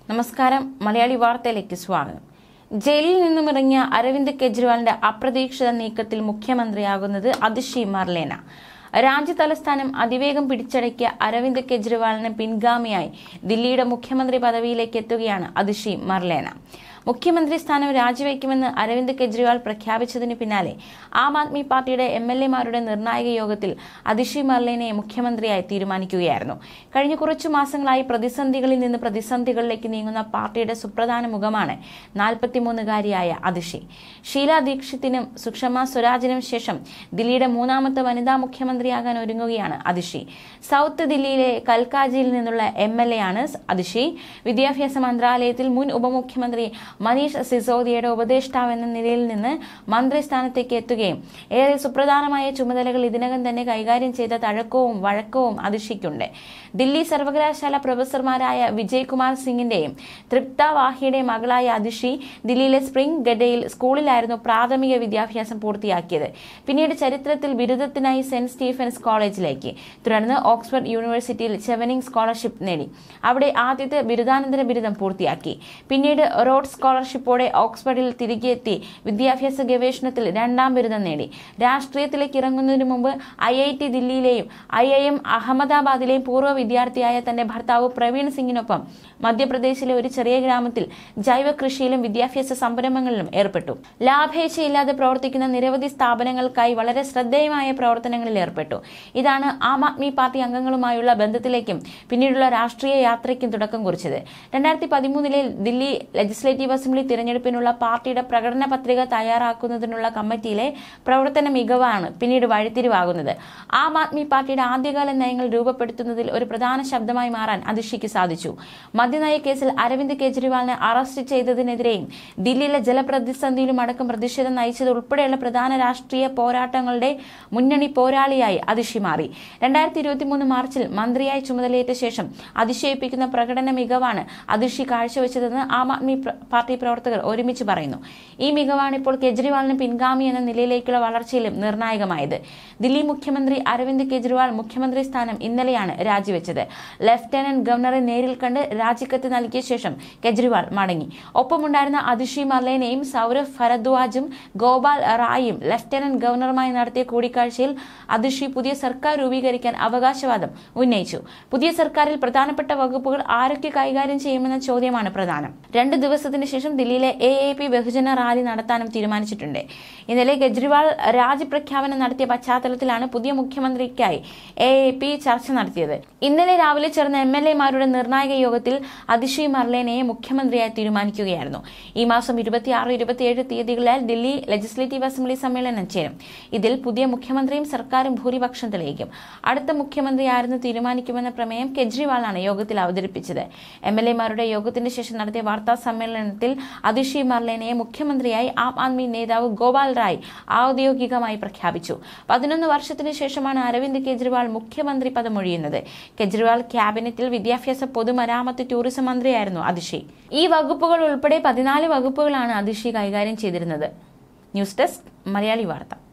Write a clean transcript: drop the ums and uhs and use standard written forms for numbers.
നമസ്കാരം, മലയാളി വാർത്തയിലേക്ക് സ്വാഗതം. ജയിലിൽ നിന്നും ഇറങ്ങിയ അരവിന്ദ് കെജ്രിവാളിന്റെ അപ്രതീക്ഷിത നീക്കത്തിൽ മുഖ്യമന്ത്രിയാകുന്നത് അതിഷി മർലേന. രാജ്യ തലസ്ഥാനം അതിവേഗം പിടിച്ചടക്കിയ അരവിന്ദ് കെജ്രിവാളിന് പിൻഗാമിയായി ദില്ലിയുടെ മുഖ്യമന്ത്രി പദവിയിലേക്ക് എത്തുകയാണ് അതിഷി മർലേന. മുഖ്യമന്ത്രി സ്ഥാനം രാജിവെക്കുമെന്ന് അരവിന്ദ് കെജ്രിവാൾ പ്രഖ്യാപിച്ചതിന് പിന്നാലെ ആം ആദ്മി പാർട്ടിയുടെ MLA-മാരുടെ നിർണായക യോഗത്തിൽ അതിഷി മർലേനയെ മുഖ്യമന്ത്രിയായി തീരുമാനിക്കുകയായിരുന്നു. കഴിഞ്ഞ കുറച്ചു മാസങ്ങളായി പ്രതിസന്ധികളിൽ നിന്ന് പ്രതിസന്ധികളിലേക്ക് നീങ്ങുന്ന പാർട്ടിയുടെ സുപ്രധാന മുഖമാണ് 43-കാരിയായ അതിഷി. ഷീലാ ദീക്ഷിത്തിനും സുഷമ സ്വരാജിനും ശേഷം ദില്ലിയുടെ മൂന്നാമത്തെ വനിതാ മുഖ്യമന്ത്രിയാകാൻ ഒരുങ്ങുകയാണ് അതിഷി. സൗത്ത് ദില്ലിയിലെ കൽക്കാജിയിൽ നിന്നുള്ള MLA ആണ് അതിഷി. വിദ്യാഭ്യാസ മന്ത്രാലയത്തിൽ മുൻ ഉപമുഖ്യമന്ത്രി മനീഷ് സിസോദിയയുടെ ഉപദേഷ്ടാവ് എന്ന നിലയിൽ നിന്ന് മന്ത്രിസ്ഥാനത്തേക്ക് എത്തുകയും ഏറെ സുപ്രധാനമായ ചുമതലകൾ ഇതിനകം തന്നെ കൈകാര്യം ചെയ്ത തഴക്കവും വഴക്കവും അതിഷിക്കുണ്ട്. ദില്ലി സർവകലാശാല പ്രൊഫസർമാരായ വിജയ് കുമാർ സിംഗിന്റെയും തൃപ്ത വാഹിയുടെയും മകളായ അതിഷി ദില്ലിയിലെ സ്പ്രിംഗ് ഗഡയിൽ സ്കൂളിലായിരുന്നു പ്രാഥമിക വിദ്യാഭ്യാസം പൂർത്തിയാക്കിയത്. പിന്നീട് ചരിത്രത്തിൽ ബിരുദത്തിനായി സെന്റ് സ്റ്റീഫൻസ് കോളേജിലേക്ക്, തുടർന്ന് ഓക്സ്ഫോർഡ് യൂണിവേഴ്സിറ്റിയിൽ ചെവനിംഗ് സ്കോളർഷിപ്പ് നേടി. അവിടെ ആദ്യത്തെ ബിരുദാനന്തര ബിരുദം പൂർത്തിയാക്കി. പിന്നീട് റോഡ്സ് സ്കോളർഷിപ്പോടെ ഓക്സ്ഫോർഡിൽ തിരികെ എത്തി വിദ്യാഭ്യാസ ഗവേഷണത്തിൽ 2ാം ബിരുദം നേടി. രാഷ്ട്രീയത്തിലേക്ക് ഇറങ്ങുന്നതിന് മുമ്പ് IIT ദില്ലിയിലെയും IIM അഹമ്മദാബാദിലെയും പൂർവ്വ വിദ്യാർത്ഥിയായ തന്റെ ഭർത്താവ് പ്രവീൺ സിംഗിനൊപ്പം മധ്യപ്രദേശിലെ ഒരു ചെറിയ ഗ്രാമത്തിൽ ജൈവ കൃഷിയിലും വിദ്യാഭ്യാസ സംരംഭങ്ങളിലും ഏർപ്പെട്ടു. ലാഭേച്ഛയില്ലാതെ പ്രവർത്തിക്കുന്ന നിരവധി സ്ഥാപനങ്ങൾക്കായി വളരെ ശ്രദ്ധേയമായ പ്രവർത്തനങ്ങളിൽ ഏർപ്പെട്ടു. ഇതാണ് ആം ആദ്മി പാർട്ടി അംഗങ്ങളുമായുള്ള ബന്ധത്തിലേക്കും പിന്നീടുള്ള രാഷ്ട്രീയ യാത്രയ്ക്കും തുടക്കം കുറിച്ചത്. 2013-ലെ ദില്ലി ലെജിസ്ലേറ്റീവ് അസംബ്ലി തിരഞ്ഞെടുപ്പിനുള്ള പാർട്ടിയുടെ പ്രകടന പത്രിക തയ്യാറാക്കുന്നതിനുള്ള കമ്മിറ്റിയിലെ പ്രവർത്തന മികവാണ് പിന്നീട് വഴിത്തിരിവാകുന്നത്. ആം ആദ്മി പാർട്ടിയുടെ ആദ്യകാല നയങ്ങൾ രൂപപ്പെടുത്തുന്നതിൽ ഒരു പ്രധാന ശബ്ദമായി മാറാൻ അതിഷിക്ക് സാധിച്ചു. മദ്യനയ കേസിൽ അരവിന്ദ് കെജ്രിവാളിനെ അറസ്റ്റ് ചെയ്തതിനെതിരെയും ദില്ലിയിലെ ജലപ്രതിസന്ധിയിലും അടക്കം പ്രതിഷേധം നയിച്ചത് ഉൾപ്പെടെയുള്ള പ്രധാന രാഷ്ട്രീയ പോരാട്ടങ്ങളുടെ മുന്നണി പോരാളിയായി അതിഷി മാറി. 2023 മാർച്ചിൽ മന്ത്രിയായി ചുമതലയേറ്റ ശേഷം അതിശയിപ്പിക്കുന്ന പ്രകടന മികവാണ് അതിഷി കാഴ്ചവെച്ചതെന്ന് ആം ആദ്മി പാർട്ടി പ്രവർത്തകർ ഒരുമിച്ച് പറയുന്നു. ഈ മികവാണ് ഇപ്പോൾ കെജ്രിവാളിന് പിൻഗാമി എന്ന നിലയിലേക്കുള്ള വളർച്ചയിലും നിർണായകമായത്. ദില്ലി മുഖ്യമന്ത്രി അരവിന്ദ് കെജ്രിവാൾ മുഖ്യമന്ത്രി സ്ഥാനം ഇന്നലെയാണ് രാജിവെച്ചത്. ലഫ്റ്റനന്റ് ഗവർണറെ നേരിൽ കണ്ട് രാജിക്കത്ത് നൽകിയ ശേഷം കെജ്രിവാൾ മടങ്ങി. ഒപ്പമുണ്ടായിരുന്ന അതിഷി മർലേനയും സൗരഭ് ഭരദ്വാജും ഗോപാൽ റായും ലഫ്റ്റനന്റ് ഗവർണറുമായി നടത്തിയ കൂടിക്കാഴ്ചയിൽ അതിഷി പുതിയ സർക്കാർ രൂപീകരിക്കാൻ അവകാശവാദം ഉന്നയിച്ചു. പുതിയ സർക്കാരിൽ പ്രധാനപ്പെട്ട വകുപ്പുകൾ ആരൊക്കെ കൈകാര്യം ചെയ്യുമെന്ന ചോദ്യമാണ് പ്രധാനം. 2 ദിവസത്തിന് ശേഷം ദില്ലിയിലെ AAP ബഹുജന റാലി നടത്താനും തീരുമാനിച്ചിട്ടുണ്ട്. ഇന്നലെ കെജ്രിവാൾ രാജിപ്രഖ്യാപനം നടത്തിയ പശ്ചാത്തലത്തിലാണ് പുതിയ മുഖ്യമന്ത്രിക്കായി AAP ചർച്ച നടത്തിയത്. ഇന്നലെ രാവിലെ ചേർന്ന MLA-മാരുടെ നിർണായക യോഗത്തിൽ അതിഷി മർലേനയെ മുഖ്യമന്ത്രിയായി തീരുമാനിക്കുകയായിരുന്നു. ഈ മാസം 26, 27 തീയതികളിൽ ദില്ലി ലെജിസ്ലേറ്റീവ് അസംബ്ലി സമ്മേളനം ചേരും. ഇതിൽ പുതിയ മുഖ്യമന്ത്രിയും സർക്കാരും ഭൂരിപക്ഷം തെളിയിക്കും. അടുത്ത മുഖ്യമന്ത്രി ആരെന്ന് തീരുമാനിക്കുമെന്ന പ്രമേയം കെജ്രിവാളാണ് യോഗത്തിൽ അവതരിപ്പിച്ചത്. MLA-മാരുടെ യോഗത്തിന് ശേഷം നടത്തിയ വാർത്താ സമ്മേളനത്തിൽ അതിഷി മർലേനയെ മുഖ്യമന്ത്രിയായി ആം ആദ്മി നേതാവ് ഗോപാൽ റായ് ഔദ്യോഗികമായി പ്രഖ്യാപിച്ചു. 11 വർഷത്തിനു ശേഷമാണ് അരവിന്ദ് കെജ്രിവാൾ മുഖ്യമന്ത്രി പദമൊഴിയുന്നത്. കെജ്രിവാൾ ക്യാബിനറ്റിൽ വിദ്യാഭ്യാസ, പൊതുമരാമത്ത്, ടൂറിസം മന്ത്രിയായിരുന്നു അതിഷി. ഈ വകുപ്പുകൾ ഉൾപ്പെടെ 14 വകുപ്പുകളാണ് അതിഷി കൈകാര്യം ചെയ്തിരുന്നത്. ന്യൂസ് ഡെസ്ക്, മലയാളി വാർത്ത.